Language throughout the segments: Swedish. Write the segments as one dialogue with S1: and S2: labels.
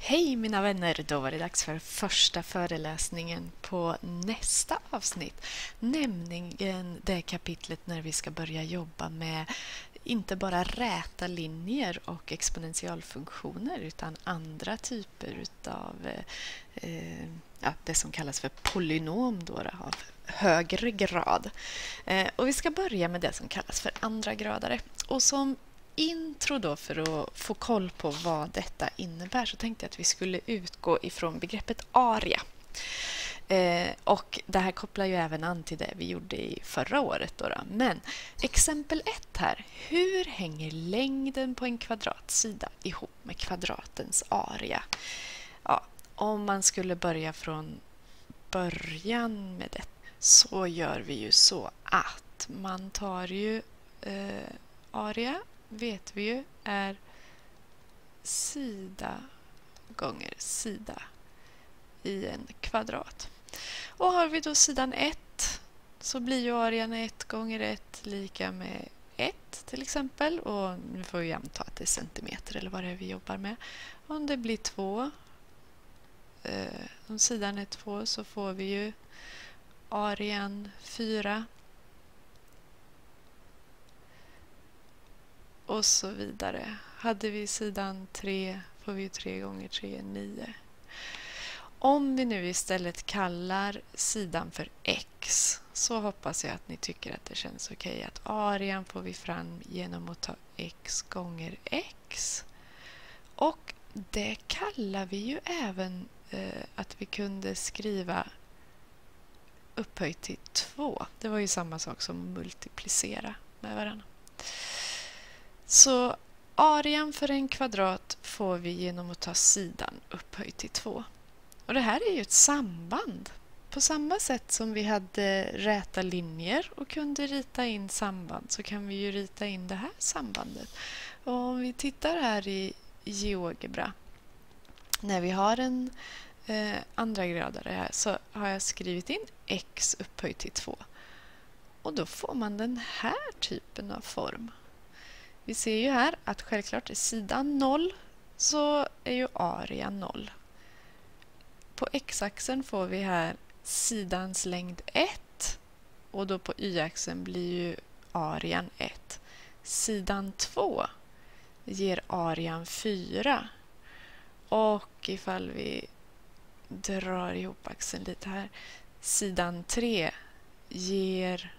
S1: Hej mina vänner, då var det dags för första föreläsningen på nästa avsnitt. Nämligen det kapitlet när vi ska börja jobba med inte bara räta linjer och exponentialfunktioner utan andra typer av det som kallas för polynom då, av högre grad. Och vi ska börja med det som kallas för andra gradare. Och som intro då, för att få koll på vad detta innebär, så tänkte jag att vi skulle utgå ifrån begreppet aria. Och det här kopplar ju även an till det vi gjorde i förra året. Då. Men exempel 1 här. Hur hänger längden på en kvadratsida ihop med kvadratens area? Ja, om man skulle börja från början med det, så gör vi ju så att man tar ju area, vet vi ju, är sida gånger sida i en kvadrat. Och har vi då sidan 1 så blir ju arean 1 gånger 1 lika med 1 till exempel. Och nu får vi anta att det är centimeter eller vad det är vi jobbar med. Om det blir 2, om sidan är 2, så får vi ju arean 4. Och så vidare. Hade vi sidan 3 får vi 3 gånger 3 är 9. Om vi nu istället kallar sidan för x, så hoppas jag att ni tycker att det känns okej att arean får vi fram genom att ta x gånger x. Och det kallar vi ju även att vi kunde skriva upphöjt till 2. Det var ju samma sak som multiplicera med varandra. Så arean för en kvadrat får vi genom att ta sidan upphöjt till 2. Och det här är ju ett samband. På samma sätt som vi hade räta linjer och kunde rita in samband, så kan vi ju rita in det här sambandet. Och om vi tittar här i GeoGebra, när vi har en andra gradare här, så har jag skrivit in x upphöjt till 2. Och då får man den här typen av form. Vi ser ju här att självklart är sidan 0, så är ju area 0. På x-axeln får vi här sidans längd 1, och då på y-axeln blir ju arean 1. Sidan 2 ger arean 4. Och ifall vi drar ihop axeln lite här, sidan 3 ger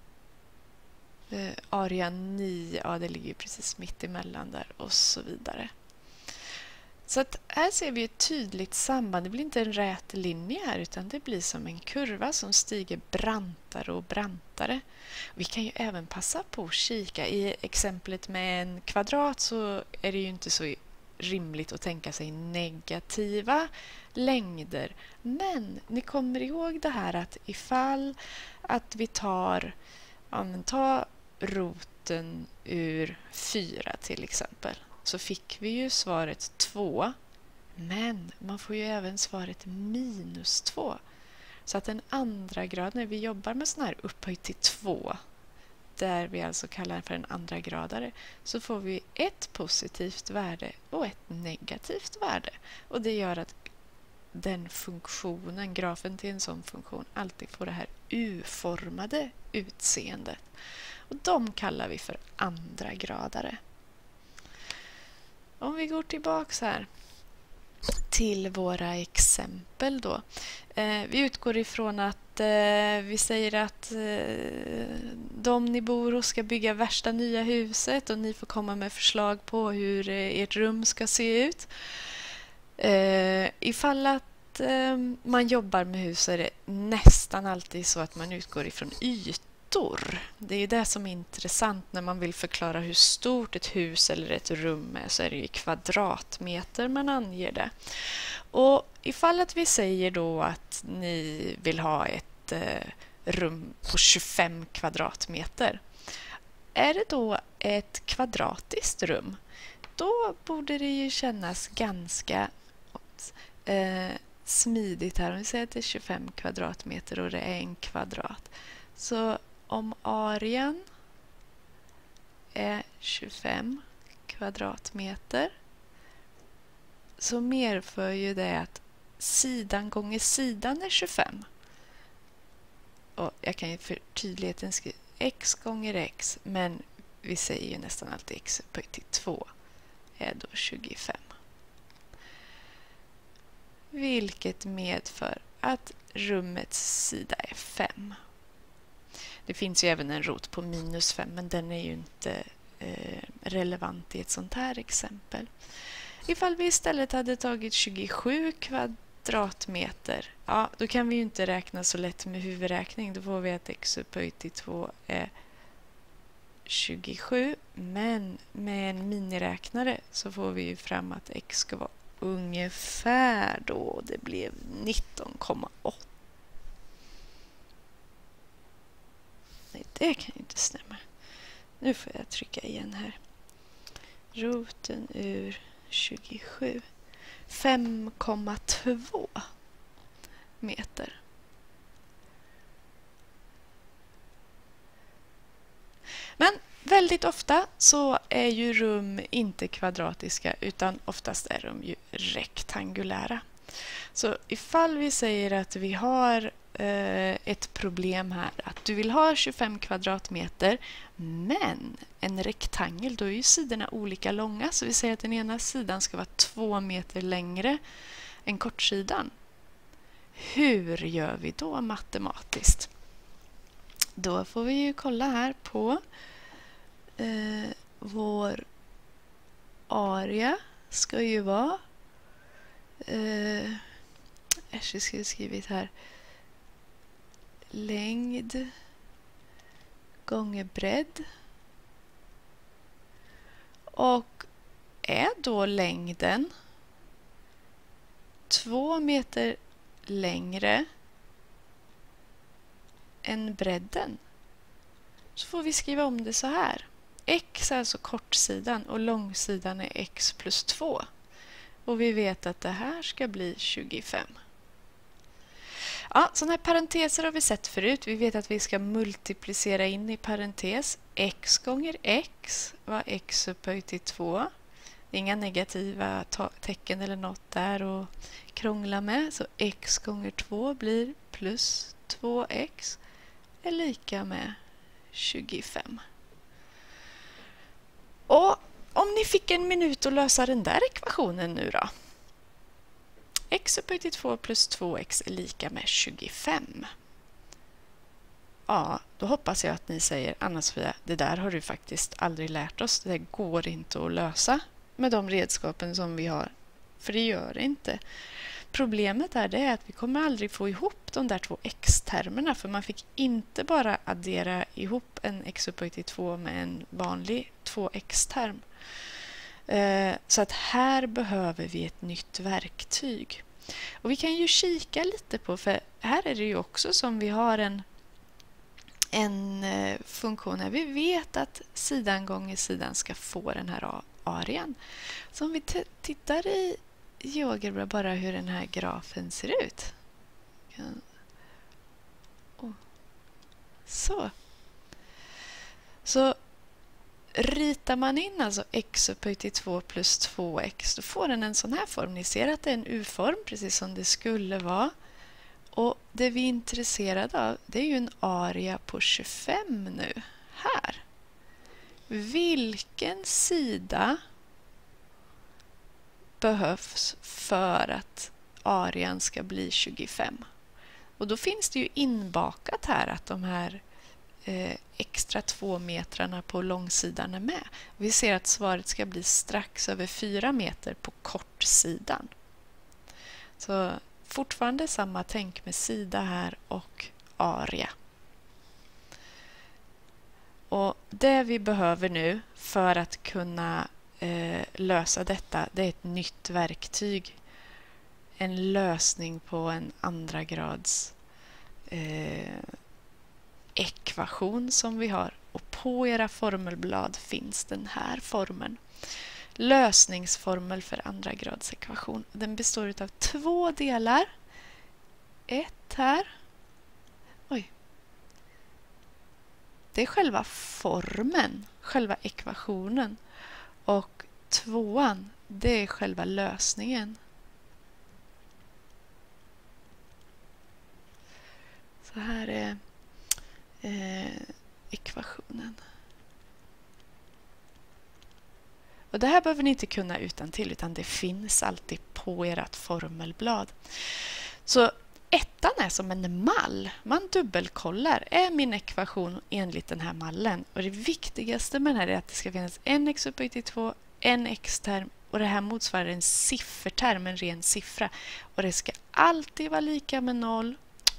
S1: arean 9, ja det ligger precis mitt emellan där, och så vidare. Så att här ser vi ett tydligt samband. Det blir inte en rät linje här, utan det blir som en kurva som stiger brantare och brantare. Vi kan ju även passa på att kika. I exemplet med en kvadrat så är det ju inte så rimligt att tänka sig negativa längder. Men ni kommer ihåg det här att ifall att vi tar roten ur 4 till exempel, så fick vi ju svaret 2. Men man får ju även svaret minus 2. Så att en andra grad, när vi jobbar med sån här upphöjt till 2, där vi alltså kallar för en andra gradare, så får vi ett positivt värde och ett negativt värde. Och det gör att den funktionen, grafen till en sån funktion, alltid får det här U-formade utseendet. Och de kallar vi för andra gradare. Om vi går tillbaks här till våra exempel då. Vi utgår ifrån att vi säger att de ni bor hos ska bygga värsta nya huset, och ni får komma med förslag på hur ert rum ska se ut. Ifall att man jobbar med hus, är det nästan alltid så att man utgår ifrån ytor. Det är det som är intressant när man vill förklara hur stort ett hus eller ett rum är, så är det i kvadratmeter man anger det. Och ifall att vi säger då att ni vill ha ett rum på 25 kvadratmeter, är det då ett kvadratiskt rum, då borde det ju kännas ganska smidigt här. Om vi säger att det är 25 kvadratmeter och det är en kvadrat. Så om arean är 25 kvadratmeter, så medför ju det att sidan gånger sidan är 25. Och jag kan ju för tydligheten skriva x gånger x, men vi säger ju nästan alltid x upphöjt till 2 är då 25. Vilket medför att rummets sida är 5. Det finns ju även en rot på -5, men den är ju inte relevant i ett sånt här exempel. Ifall vi istället hade tagit 27 kvadratmeter, ja, då kan vi ju inte räkna så lätt med huvudräkning. Då får vi att x upphöjt till 2 är 27, men med en miniräknare så får vi ju fram att x ska vara ungefär då. Det blev 19,8. Nej, det kan ju inte stämma. Nu får jag trycka igen här. Roten ur 27. 5,2 meter. Men väldigt ofta så är ju rum inte kvadratiska, utan oftast är de ju rektangulära. Så ifall vi säger att vi har ett problem här, att du vill ha 25 kvadratmeter, men en rektangel, då är ju sidorna olika långa, så vi säger att den ena sidan ska vara 2 meter längre än kortsidan. Hur gör vi då matematiskt? Då får vi ju kolla här på vår area ska ju vara jag skulle skrivit här längd gånger bredd, och är då längden 2 meter längre än bredden, så får vi skriva om det så här. X är alltså kortsidan och långsidan är x plus 2. Och vi vet att det här ska bli 25. Ja, sådana här parenteser har vi sett förut. Vi vet att vi ska multiplicera in i parentes. X gånger x var x upphöjt till 2. Det är inga negativa tecken eller något där att krångla med. Så x gånger 2 blir plus 2x är lika med 25. Och om ni fick en minut att lösa den där ekvationen nu då. X upphöjt till 2 plus 2x är lika med 25. Ja, då hoppas jag att ni säger, Anna-Sofia, det där har du faktiskt aldrig lärt oss. Det går inte att lösa med de redskapen som vi har. För det gör det inte. Problemet är att vi kommer aldrig få ihop de där två x-termerna, för man fick inte bara addera ihop en x upphöjt till 2 med en vanlig 2x-term. Så att här behöver vi ett nytt verktyg. Och vi kan ju kika lite på, för här är det ju också som vi har en funktion här. Vi vet att sidan gånger sidan ska få den här arean. Så om vi tittar i GeoGebra bara hur den här grafen ser ut. Så ritar man in alltså x upphöjt till 2 plus 2x, då får den en sån här form. Ni ser att det är en U-form, precis som det skulle vara. Och det vi är intresserade av, det är ju en area på 25 nu. Här. Vilken sida behövs för att arean ska bli 25? Och då finns det ju inbakat här att de här extra 2 metrarna på långsidan är med. Vi ser att svaret ska bli strax över 4 meter på kortsidan. Så fortfarande samma tänk med sida här och area. Och det vi behöver nu för att kunna lösa detta, det är ett nytt verktyg. En lösning på en andra grads ekvation som vi har. Och på era formelblad finns den här formeln. Lösningsformel för andra grads ekvation. Den består av 2 delar. Ett här. Oj. Det är själva formen, själva ekvationen. Och 2:an, Det är själva lösningen. Så här är ekvationen. Och det här behöver ni inte kunna utan till, utan det finns alltid på ert formelblad. Så ettan är som en mall. Man dubbelkollar. Är min ekvation enligt den här mallen? Och det viktigaste med den här är att det ska finnas en x upphöjt till 2, en x-term och det här motsvarar en sifferterm, en ren siffra. Och det ska alltid vara lika med 0.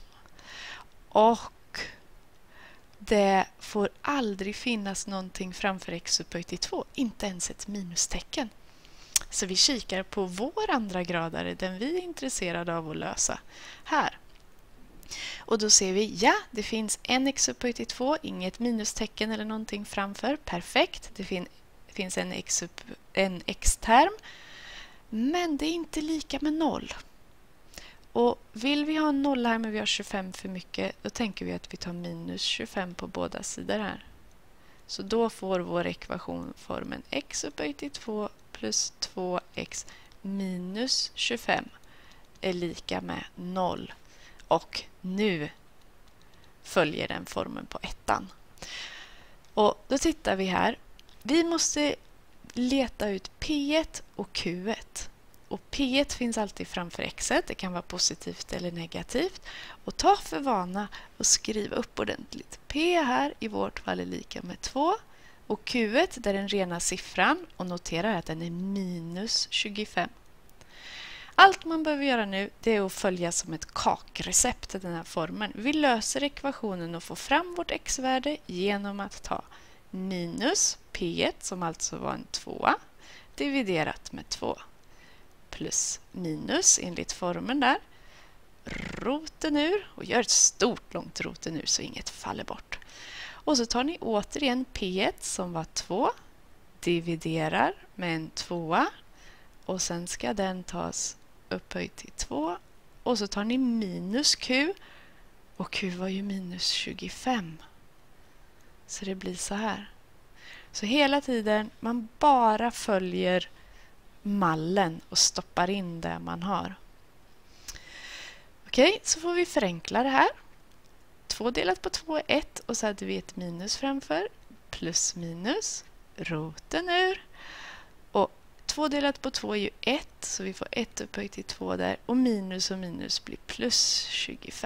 S1: Och det får aldrig finnas någonting framför x upphöjt till 2, inte ens ett minustecken. Så vi kikar på vår andra gradare, den vi är intresserade av att lösa här. Och då ser vi, ja, det finns en x upphöjt till 2, inget minustecken eller någonting framför. Perfekt, det finns en x-term, men det är inte lika med 0. Och vill vi ha en nolla här men vi har 25 för mycket, då tänker vi att vi tar minus 25 på båda sidor här. Så då får vår ekvation formen x upphöjt till 2 plus 2x minus 25 är lika med 0. Och nu följer den formen på ettan. Och då tittar vi här. Vi måste leta ut P1 och Q1. Och P1 finns alltid framför x. Det kan vara positivt eller negativt. Och ta för vana och skriva upp ordentligt. P här i vårt fall är lika med 2. Och Q1 det är den rena siffran. Och notera att den är minus 25. Allt man behöver göra nu det är att följa som ett kakrecept den här formen. Vi löser ekvationen och får fram vårt x-värde genom att ta minus P1 som alltså var en 2 dividerat med 2. Plus minus enligt formen där, roten ur och gör ett stort långt roten ur så inget faller bort. Och så tar ni återigen P1 som var 2, dividerar med en 2 och sen ska den tas upphöjt till 2 och så tar ni minus Q och Q var ju minus 25. Så det blir så här. Så hela tiden man bara följer mallen och stoppar in det man har. Okej, så får vi förenkla det här. 2 delat på 2 är 1 och så hade vi ett minus framför. Plus minus, roten ur. Och 2 delat på 2 är ju 1 så vi får 1 upphöjt till 2 där. Och minus blir plus 25.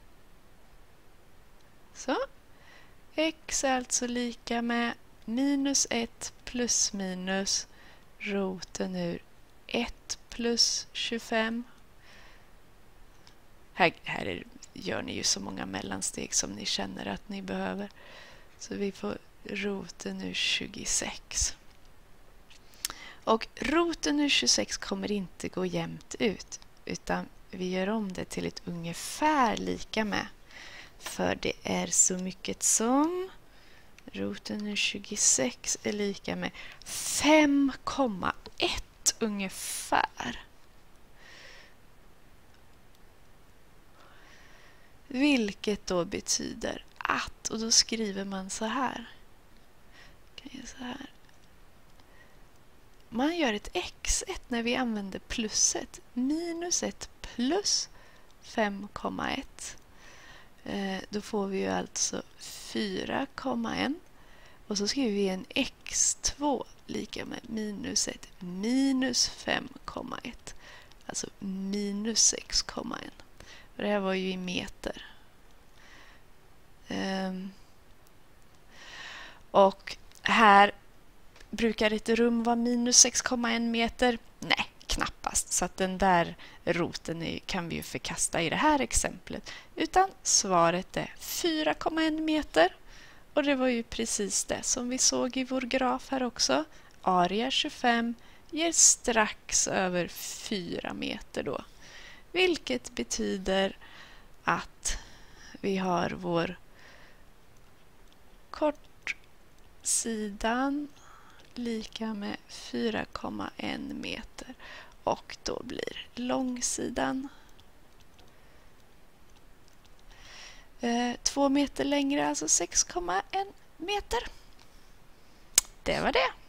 S1: Så, x är alltså lika med minus 1 plus minus roten ur 1 plus 25. Här gör ni ju så många mellansteg som ni känner att ni behöver. Så vi får roten ur 26. Och roten ur 26 kommer inte gå jämnt ut. Utan vi gör om det till ett ungefär lika med. För det är så mycket som roten ur 26 är lika med 5,1 ungefär. Vilket då betyder att, och då skriver man så här. Man gör ett x1 när vi använder plusset. Minus 1 plus 5,1. Då får vi ju alltså 4,1. Och så skriver vi en x2 lika med minus 1 minus 5,1. Alltså minus 6,1. Och det här var ju i meter. Och här brukar ett rum vara minus 6,1 meter? Nej, knappast. Så att den där roten kan vi ju förkasta i det här exemplet. Utan svaret är 4,1 meter. Och det var ju precis det som vi såg i vår graf här också. Area 25 ger strax över 4 meter då. Vilket betyder att vi har vår kortsidan lika med 4,1 meter. Och då blir långsidan 2 meter längre, alltså 6,1 meter. Det var det.